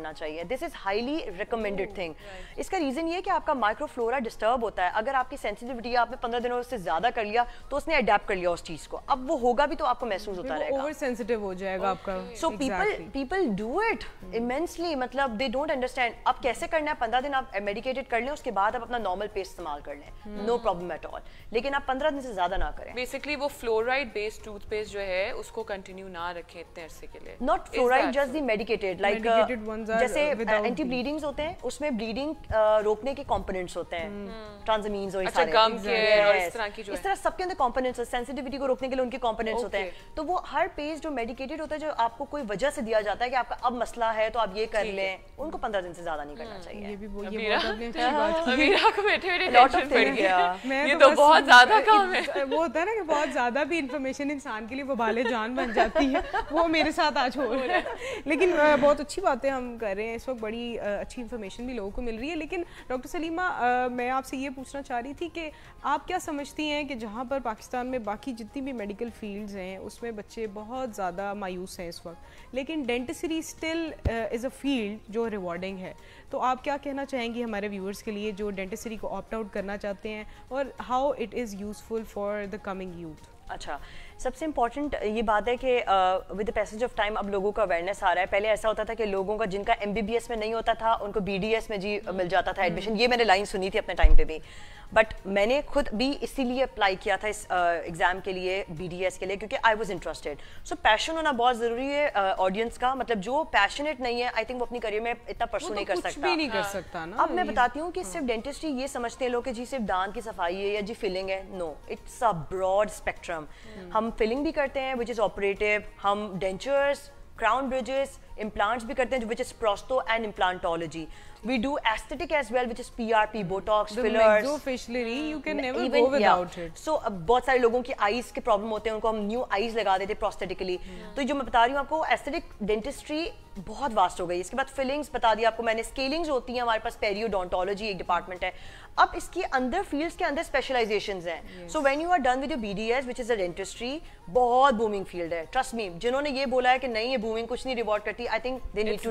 है, this is highly recommended thing. इसका रीजन ये है कि आपका माइक्रोफ्लोरा डिस्टर्ब होता है। अगर आपकी सेंसिटिविटी आपने 15 दिनों से ज्यादा कर लिया तो उसने अडेप्ट कर लिया उस चीज को, अब वो होगा भी तो आपको महसूस होता रहेगा, ओवर सेंसिटिव हो जाएगा आपका। So people do it immensely, मतलब दे डोंट अंडरस्टैंड। अब कैसे करना है, 15 दिन आप मेडिकेटेड कर लें, उसके बाद आप अपना नॉर्मल पेस्ट इस्तेमाल कर लें, नो प्रॉब्लम एट ऑल, लेकिन आप 15 दिन से ज्यादा ना करें। बेसिकली वो फ्लोराइड बेस्ड टूथपेस्ट जो है उसको कंटिन्यू ना रखें इतने अरसे के लिए। Not fluoride, just the medicated, like जैसे एंटी ब्लीडिंग्स होते हैं, उसमें ब्लीडिंग रोकने के कंपोनेंट्स होते हैं, ट्रांसमीन्स और अच्छा, गम केयर और इस तरह की जो इस तरह सबके अंदर कंपोनेंट्स, सेंसिटिविटी को रोकने के लिए उनके कंपोनेंट्स होते हैं। तो वो हर पेस्ट जो मेडिकेटेड होता है, जो आपको कोई वजह से दिया जाता है कि आपका अब मसला है तो आप ये कर लें, उनको 15 दिन से ज्यादा नहीं करना चाहिए। ये भी बोलिए, बहुत आपने अच्छी बात की। अमीरा को बैठे-बैठे Lot of टेंशन पड़ things, गया, मैं ये तो तो बहुत ज्यादा काम है। वो होता है ना कि बहुत ज्यादा भी इंफॉर्मेशन इंसान के लिए वबाले जान बन जाती है, वो मेरे साथ आज हो रहा है। लेकिन बहुत अच्छी बातें हम कर रहे हैं इस वक्त, बड़ी अच्छी इंफॉर्मेशन भी लोगों को मिल रही है। लेकिन डॉक्टर सलीमा, मैं आपसे ये पूछना चाह रही थी कि आप क्या समझती हैं कि जहाँ पर पाकिस्तान में बाकी जितनी भी मेडिकल फील्ड्स हैं उसमें बच्चे बहुत ज़्यादा मायूस हैं इस वक्त, लेकिन dentistry still is a field जो रिवॉर्डिंग है, तो आप क्या कहना चाहेंगी हमारे व्यूअर्स के लिए जो डेंटिस्ट्री को ऑप्ट आउट करना चाहते हैं, और how it is useful for the coming youth? अच्छा, सबसे इम्पॉर्टेंट ये बात है कि with the passage of time अब लोगों का अवेयरनेस आ रहा है। पहले ऐसा होता था कि लोगों का जिनका MBBS में नहीं होता था उनको BDS में जी मिल जाता था एडमिशन, ये मैंने लाइन सुनी थी अपने टाइम पे भी, बट मैंने खुद भी इसीलिए अप्लाई किया था इस एग्ज़ाम के लिए, BDS के लिए, क्योंकि I was interested. So passion होना बहुत ज़रूरी है ऑडियंस का, मतलब जो पैशनेट नहीं है आई थिंक वो अपनी करियर में इतना परसू नहीं कर सकता। कुछ भी नहीं कर सकता ना। अब मैं बताती हूँ कि सिर्फ डेंटिस्ट्री ये समझते हैं लोग कि जी सिर्फ दांत की सफाई है या जी फिलिंग है, no, it's a broad spectrum. हम फिलिंग भी करते हैं विच इज़ ऑपरेटिव, हम डेंचर्स, क्राउन ब्रिजेस, implants भी करते हैं which is prosto and implantology. We do aesthetic as well, which is PRP, Botox, the fillers. Maxillofacially, you can never go without it. So बहुत सारे लोगों की eyes के problem होते हैं, उनको हम न्यू आईज लगा देते हैं प्रोस्थेटिकली। तो जो मैं बता रही हूँ आपको, एस्थेटिक डेंटिस्ट्री बहुत वास्ट हो गई। इसके बाद फिलिंग्स बता दिया आपको मैंने, स्केलिंग्स होती हैं, हमारे पास पेरियोडोंटोलॉजी एक डिपार्टमेंट है। अब इसके अंदर फील्ड्स के अंदर स्पेशलाइजेशंस हैं। So when you are done with your BDS which is a dentistry, बहुत बूमिंग फील्ड है, ट्रस्ट मी। जिन्होंने ये बोला है कि नहीं ये बूमिंग कुछ नहीं रिवॉर्ड करती, I think they need to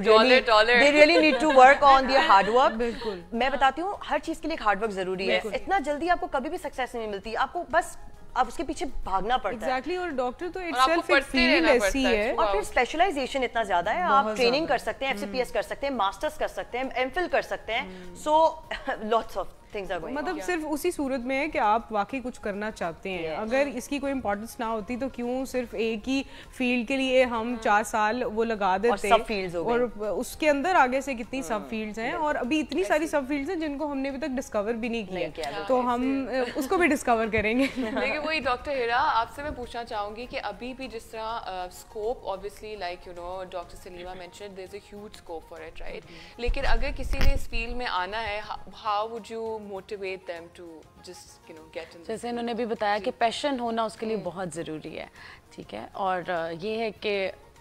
really need to work on their hard work. बिल्कुल, मैं बताती हूँ हर चीज के लिए हार्ड वर्क जरूरी है। इतना जल्दी आपको कभी भी सक्सेस नहीं मिलती, आपको बस अब उसके पीछे भागना पड़ता है। Exactly, और डॉक्टर तो इटसेल्फ एक फील्ड ऐसी है, और फिर स्पेशलाइजेशन इतना ज्यादा है, आप ट्रेनिंग कर सकते हैं, FCPS कर सकते हैं, मास्टर्स कर सकते हैं, MPhil कर सकते हैं, so lots of things are going. मतलब सिर्फ उसी सूरत में है कि आप वाकई कुछ करना चाहते हैं। अगर इसकी कोई इंपॉर्टेंस ना होती तो क्यों सिर्फ एक ही फील्ड के लिए हम 4 साल वो लगा देते, सब फील्ड्स हो गए, और उसके अंदर आगे से कितनी सब फील्ड्स हैं, और अभी इतनी सारी सब फील्ड्स हैं जिनको हमने अभी तक डिस्कवर भी नहीं किया, तो हम उसको भी डिस्कवर करेंगे। लेकिन वही डॉक्टर हिरा, आपसे मैं पूछना चाहूंगी कि अभी भी जिस तरह scope obviously like you know doctor Salima mentioned there is a huge scope for it, right, लेकिन अगर किसी ने इस फील्ड में आना है, how would you motivate them to just you know get in? जैसे इन्होंने भी बताया कि पैशन होना उसके लिए बहुत ज़रूरी है, ठीक है, और ये है कि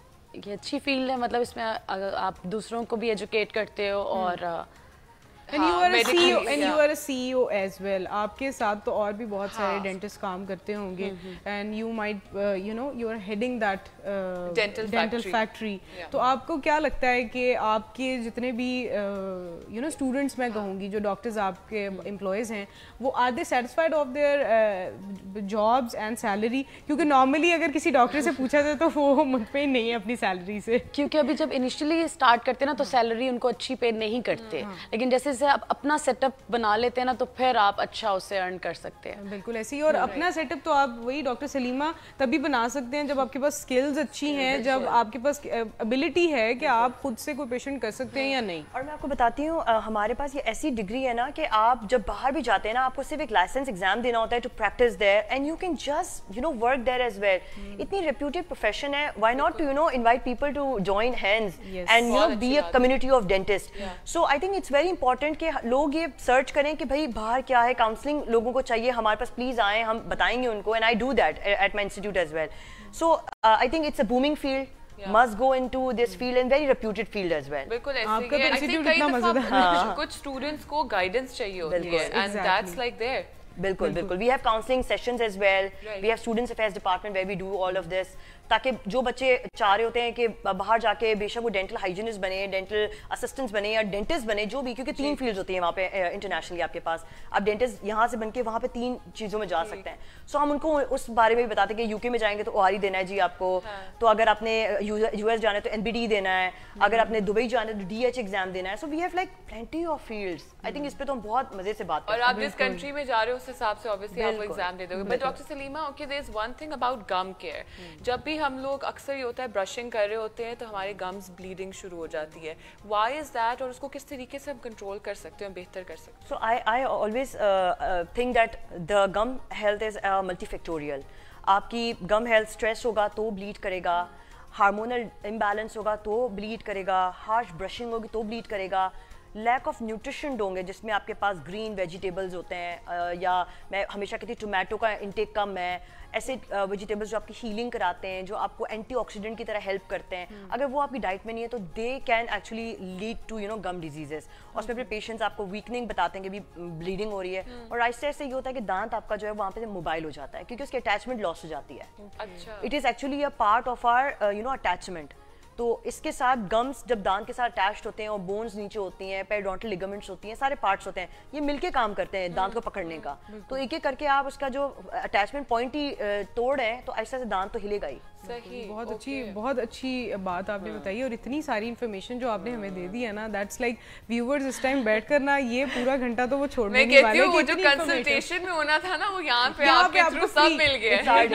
ये अच्छी फील्ड है, मतलब इसमें अगर आप दूसरों को भी एजुकेट करते हो, और And you are a CEO as well. आपके साथ तो और भी बहुत सारे डेंटिस्ट काम करते होंगे, and you might you are heading that dental factory. तो आपको क्या लगता है कि आपके जितने भी स्टूडेंट्स मैं कहूँगी जो डॉक्टर्स आपके एम्प्लॉयज़ हैं, वो are they satisfied of their jobs and salary? क्योंकि नॉर्मली अगर किसी डॉक्टर से पूछा जाए तो वो मुतमईन नहीं है अपनी सैलरी से, क्योंकि अभी जब इनिशियली स्टार्ट करते हैं ना तो सैलरी उनको अच्छी पे नहीं करते, लेकिन जैसे आप अपना सेटअप बना लेते हैं ना तो फिर आप अच्छा उससे अर्न कर सकते हैं। बिल्कुल ऐसे ही, और अपना सेटअप तो आप वही डॉक्टर सलीमा तभी बना सकते हैं जब आपके पास स्किल्स अच्छी हैं, जब आपके पास एबिलिटी है कि आप खुद से कोई पेशेंट कर सकते हैं या नहीं। और मैं आपको बताती हूँ हमारे पास ये ऐसी डिग्री है ना कि आप जब बाहर भी जाते हैं ना, आपको सिर्फ एक लाइसेंस एग्जाम देना होता है to practice there, and you can just work there as well. इतनी रेप्यूटेड प्रोफेशन है, why not to invite people to join hands and be a community of dentist. So I think it's very important कि लोग ये search करें कि भाई बाहर क्या है, काउंसलिंग लोगों को चाहिए, हमारे पास प्लीज आए, हम बताएंगे उनको, and I do that at my institute as well. So I think it's a booming field, must go into this field and very reputed field as well. बिल्कुल ऐसे ही है। I think कई दफा कुछ स्टूडेंट्स को गाइडेंस चाहिए होती है, and that's like there. बिल्कुल बिल्कुल, we have counseling sessions as well, we have students affairs department where we do all of this. ताकि जो बच्चे चाह रहे होते हैं कि बाहर जाके बेशक वो डेंटल हाइजीनिस्ट बने, डेंटल असिस्टेंट्स बने या डेंटिस्ट बने, जो भी, क्योंकि 3 फील्ड्स होती हैं वहाँ पे इंटरनेशनली आपके पास। आप डेंटिस्ट यहाँ से बन के वहाँ पे 3 चीज़ों में जा सकते हैं। सो हम उनको उस बारे में भी बताते हैं कि यूके में जाएंगे तो ORE देना है जी आपको, तो अगर आपने US जाना है तो NBD देना है, अगर आपने दुबई जाना है तो DH एग्जाम देना है। So we have like plenty of fields. I think इस पे तो हम बहुत मजे से बात करते हैं। और आप जिस कंट्री में जा रहे हो उस हिसाब से ऑब्वियसली आप वो एग्जाम दे दोगे। But doctor Salima, okay, there is one thing about gum care. जब भी हम लोग, अक्सर ये होता है ब्रशिंग कर रहे होते हैं तो हमारे गम्स ब्लीडिंग शुरू हो जाती है। व्हाई इज दैट, और उसको किस तरीके से हम कंट्रोल कर सकते हैं, बेहतर कर सकते हैं? So I always think that the gum health is multifactorial. आपकी गम हेल्थ, स्ट्रेस होगा तो ब्लीड करेगा, हार्मोनल इम्बैलेंस होगा तो ब्लीड करेगा, हार्श ब्रशिंग होगी तो ब्लीड करेगा, लैक ऑफ न्यूट्रिशन होंगे जिसमें आपके पास ग्रीन वेजिटेबल्स होते हैं, या मैं हमेशा कहती हूँ टोमेटो का इंटेक कम है, ऐसे वेजिटेबल्स जो आपकी हीलिंग कराते हैं, जो आपको एंटीऑक्सीडेंट की तरह हेल्प करते हैं, अगर वो आपकी डाइट में नहीं है तो they can actually lead to gum diseases. और उसमें अपने पेशेंट्स आपको वीकनिंग बताते हैं कि भी ब्लीडिंग हो रही है, और आहिस्ते आहिस्ते ये होता है कि दांत आपका जो है वहाँ पे मोबाइल हो जाता है क्योंकि उसकी अटैचमेंट लॉस हो जाती है। अच्छा, it is actually a part of our attachment. तो इसके साथ गम्स जब दांत के साथ अटैच्ड होते हैं और बोन्स नीचे होती हैं, पेरिडोंटल लिगामेंट्स होती हैं, सारे पार्ट्स होते हैं, ये मिलके काम करते हैं दांत को पकड़ने का। तो एक एक करके आप उसका जो अटैचमेंट पॉइंट ही तोड़ है तो ऐसे से दांत तो हिलेगा ही। सही, बहुत अच्छी बात आपने बताई, और इतनी सारी इन्फॉर्मेशन जो आपने हमें दे दी है ना, दैट्स लाइक व्यूअर्स इस टाइम बैठ कर ना ये पूरा घंटा तो वो छोड़ने नहीं वाले। वो जो कंसल्टेशन में होना था ना वो यहाँ पे आपके थ्रू सब मिल गया,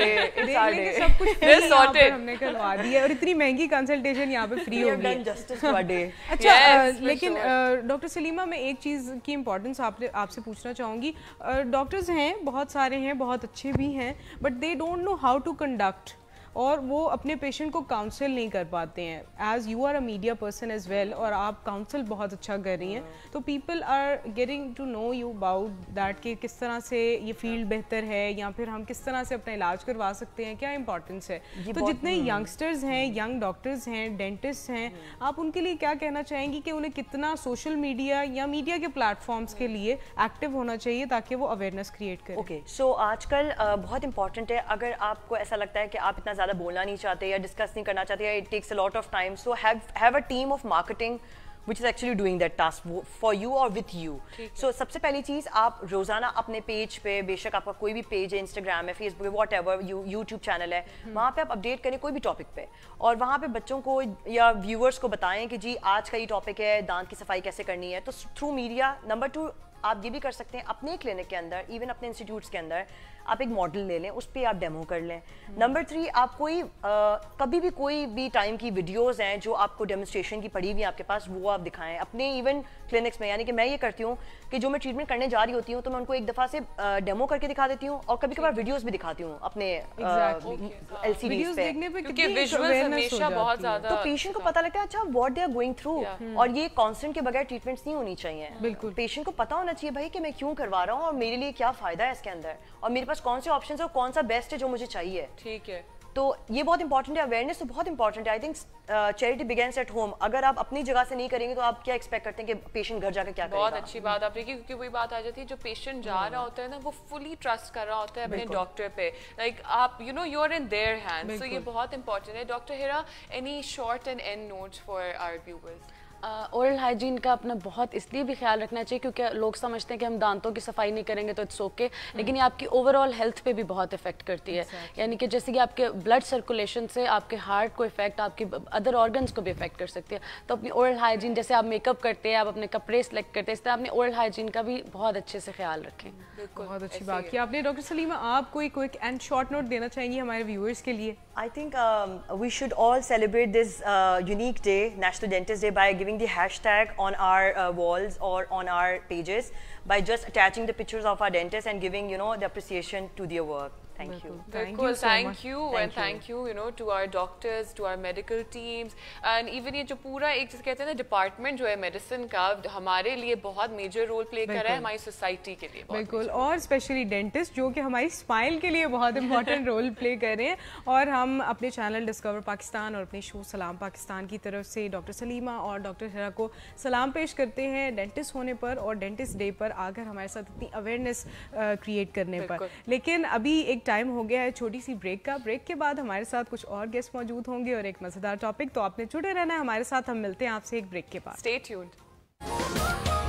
सब कुछ यहाँ पर हमने करवा दिया, और इतनी महंगी कंसल्टेशन यहाँ पे फ्री हो गई। अच्छा, लेकिन डॉक्टर सलीमा, मैं एक चीज़ की इम्पोर्टेंस आपसे पूछना चाहूँगी। डॉक्टर्स हैं, बहुत सारे हैं, बहुत अच्छे भी हैं, but they don't know how to conduct, और वो अपने पेशेंट को काउंसल नहीं कर पाते हैं। As you are a media person as well, और आप काउंसल बहुत अच्छा कर रही हैं, तो people are getting to know you about that कि किस तरह से ये फील्ड बेहतर है, या फिर हम किस तरह से अपना इलाज करवा सकते हैं, क्या इंपॉर्टेंस है। तो जितने यंगस्टर्स हैं, यंग डॉक्टर्स हैं, डेंटिस्ट हैं, आप उनके लिए क्या कहना चाहेंगी कि उन्हें कितना सोशल मीडिया या मीडिया के प्लेटफॉर्म्स के लिए एक्टिव होना चाहिए ताकि वो अवेयरनेस क्रिएट करें? ओके, सो आजकल बहुत इंपॉर्टेंट है, अगर आपको ऐसा लगता है कि आप इतना ज़्यादा बोलना नहीं चाहते या डिस्कस नहीं करना चाहते, या it takes a lot of time, so have a team of marketing which is actually doing that task for you or with you. So सबसे पहली चीज़, आप रोज़ाना अपने पेज पे, बेशक आपका कोई भी पेज है, इंस्टाग्राम है, फेसबुक है, व्हाटएवर, यूट्यूब चैनल है, वहाँ पे आप अपडेट करें कोई भी टॉपिक पे, और वहाँ पे बच्चों को या व्यूअर्स को बताएं कि जी आज का ये टॉपिक है, दांत की सफाई कैसे करनी है। तो थ्रू मीडिया। नंबर 2, आप ये भी कर सकते हैं अपने क्लिनिक के अंदर, इवन अपने इंस्टीट्यूट्स के अंदर, आप एक मॉडल ले लें, उस पर आप डेमो कर लें। नंबर 3, आप कभी भी कोई भी टाइम की वीडियोस हैं जो आपको डेमोन्स्ट्रेशन की पड़ी हुई आपके पास, वो आप दिखाएं अपने इवन क्लिनिक्स में। यानी कि मैं ये करती हूँ कि जो मैं ट्रीटमेंट करने जा रही होती हूँ तो मैं उनको एक दफ़ा से डेमो करके दिखा देती हूँ, और कभी कभार वीडियोस भी दिखाती हूँ अपने LCDs पे, क्योंकि विजुअल्स हमेशा बहुत ज़्यादा, तो पेशेंट को पता लगता है अच्छा what they are going through. और ये कॉन्स्टेंट के बगैर ट्रीटमेंट्स नहीं होनी चाहिए। बिल्कुल, पेशेंट को पता होना चाहिए भाई कि मैं क्यों करवा रहा हूँ और मेरे लिए क्या फ़ायदा है इसके अंदर, और मेरे पास कौन से ऑप्शन है, कौन सा बेस्ट है जो मुझे चाहिए। ठीक है, तो ये बहुत इंपॉर्टेंट है, अवेयरनेस तो बहुत इंपॉर्टेंट है। I think charity begins at home. अगर आप अपनी जगह से नहीं करेंगे तो आप क्या एक्सपेक्ट करते हैं कि पेशेंट घर जाकर क्या करेगा? बहुत अच्छी बात आपने की, क्योंकि वही बात आ जाती है, जो पेशेंट जा रहा होता है ना, वो फुली ट्रस्ट कर रहा होता है अपने डॉक्टर पे, लाइक आप you are in their hands. So ये बहुत इंपॉर्टेंट है। Doctor Hira, any short and and notes for our viewers? Oral hygiene का अपना बहुत इसलिए भी ख्याल रखना चाहिए क्योंकि लोग समझते हैं कि हम दांतों की सफाई नहीं करेंगे तो इट्स ओके, लेकिन ये आपकी ओवरऑल हेल्थ पे भी बहुत इफेक्ट करती है। यानी कि जैसे कि आपके ब्लड सर्कुलेशन से आपके हार्ट को इफेक्ट, आपके अदर ऑर्गन्स को भी इफेक्ट कर सकती है। तो अपनी ओरल हाइजीन, जैसे आप मेकअप करते हैं, आप अपने कपड़े सेलेक्ट करते हैं, इस तरह अपनी ओरल हाइजीन का भी बहुत अच्छे से ख्याल रखें। बहुत अच्छी बात की आपने। डॉक्टर सलीमा, आप कोई क्विक एंड शॉर्ट नोट देना चाहेंगी हमारे व्यूअर्स के लिए? I think we should all celebrate this unique day, National Dentist Day, by giving the hashtag on our walls or on our pages, by just attaching the pictures of our dentists and giving, the appreciation to their work. Thank you. Bilkul, thank you and thank you, to our doctors, to our medical teams, and even ये जो पूरा एक जिसे कहते हैं ना department जो है मेडिसिन का, हमारे लिए बहुत मेजर रोल प्ले कर रहा है हमारी सोसाइटी के लिए। बिल्कुल, और स्पेशली डेंटिस्ट जो कि हमारी स्माइल के लिए बहुत इंपॉर्टेंट रोल प्ले कर रहे हैं। और हम अपने चैनल डिस्कवर पाकिस्तान और अपने शो सलाम पाकिस्तान की तरफ से डॉक्टर सलीमा और डॉक्टर हिरा को सलाम पेश करते हैं डेंटिस्ट होने पर और डेंटिस्ट डे पर आकर हमारे साथ इतनी अवेयरनेस क्रिएट करने पर। लेकिन अभी एक टाइम हो गया है छोटी सी ब्रेक का। ब्रेक के बाद हमारे साथ कुछ और गेस्ट मौजूद होंगे और एक मज़ेदार टॉपिक, तो आपने जुड़े रहना है हमारे साथ। हम मिलते हैं आपसे एक ब्रेक के बाद। Stay tuned.